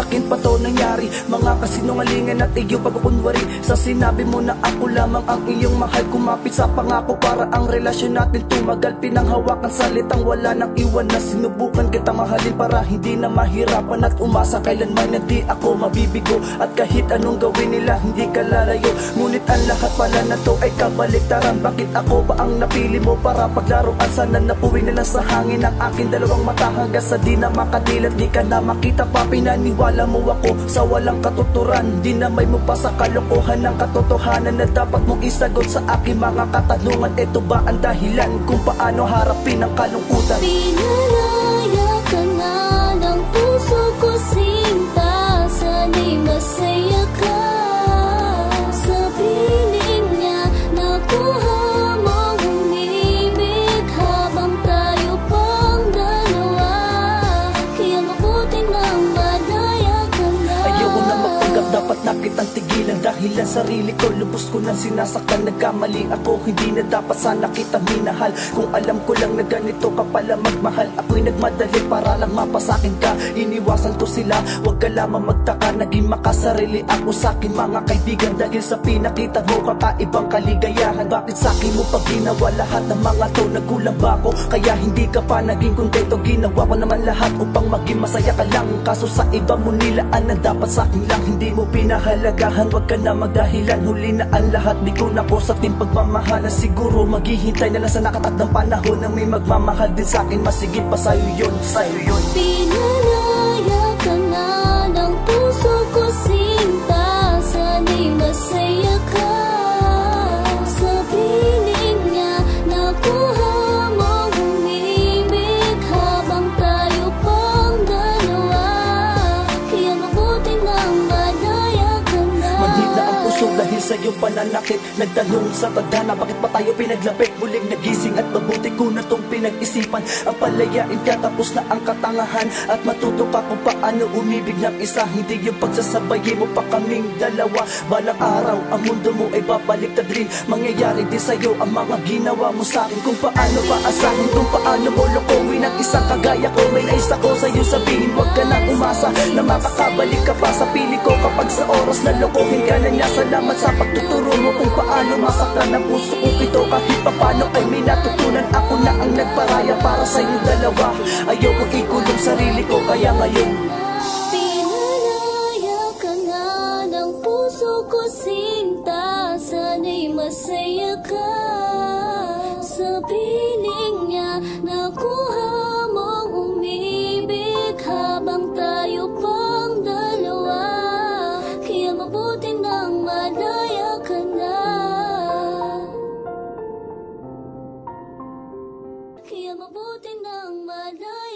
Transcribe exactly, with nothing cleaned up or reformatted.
akin pa to nangyari. Mga kasinungalingan at iyong pagkukunwari. Sa sinabi mo na ako lamang ang iyong mahal, kumapit sa pangako para ang relasyon natin tumagal. Pinanghawakan salitang wala nang iwan na sinubukan kita mahalin para hindi na mahirapan at umasa kailanman na di ako mabibigo. At kahit anong gawin nila hindi ka lalayo. Ngunit ang lahat pala na to ay kabaliktaran. Bakit ako ba ang napili mo para paglaruan? Sana napuwi na lang sa hangin ang aking dalawang mata hanggang sa di na makadilat. Di ka na makita pa, pinaniwala mo ako sa walang katuturan. Dinamay mo pa sa kalokohan ng katotohanan na dapat mong isagot sa aking mga katanungan. Ito ba ang dahilan kung paano harapin ang kalungkutan? Pinalaya ka na ng puso ko sinta, sana'y masaya ka. Sa piling niya nakuha mong umibig habang tayo pang dalawa. Kaya mabuti nang madaya ka na. Ayoko na magpanggap, dapat na kitang tigilan. Dahil ang sarili ko, lubos ko nang sinasaktan. Nagkamali ako, hindi na dapat sana kita minahal. Kung alam ko lang na ganito ka pala magmahal, ako'y nagmadali para lang mapasakin ka. Iniwasan ko sila, wag ka lamang magtaka. Naging makasarili ako sa akin mga kaibigan. Dahil sa pinakita mo kakaibang kaligayahan. Bakit sa akin mo pag ginawa lahat ng mga to? Nagkulang ba ako? Kaya hindi ka pa naging kontento. Ginawa ko naman lahat upang maging masaya ka lang. Kaso sa iba mo nilaan na dapat sa akin lang. Hindi mo pinahalagahan, wag ka na magdahilan. Huli na ang lahat, di ko na ko sa ating pagmamahalan. Siguro maghihintay na lang sa nakatakdang panahon na may magmamahal din sa akin. Masigit pa sa'yo yun, sa'yo yun. Pinalaya ka na ng puso ko sinta, sana'y masaya ka. Sa piling niya nakuha mong umibig habang tayo pang dalawa. Kaya mabuti nang madaya ka na. Manhid na ang puso dahil sa iyong pananakit. Nagtanong sa tadhana, bakit pa tayo pinaglapit? Muling nagising at mabuti ko na tong pinag-isipan. Ang palayain ka, tapos na ang katangahan. At matuto ka kung paano umibig ng isa. Hindi yung pagsasabayin mo pa kaming dalawa. Balang araw, ang mundo mo ay babaliktad rin. Mangyayari din sa'yo ang mga ginawa mo sa'kin. Kung paano paasahin, kung paano mo lokohin ang isang kagaya ko. May nais ako sa'yo sabihin, wag ka nang umasa na makakabalik ka pa sa piling ko. Kapag sa oras na lokohin ka na niya, salamat sa pagtuturo mo kung paano masaktan ang puso ko ito. Kahit pa paano ay may natutunan, ako na ang nagparaya para sa inyong dalawa. Ayoko ikulong sarili ko kaya ngayon. Pinalaya ka na ng puso ko sinta, sana'y masaya ka. Sa piling niya nakuha mong umibig habang tayo pang dalawa. Kaya mabuti nang madaya ka na. Kaya mabuti nang madaya.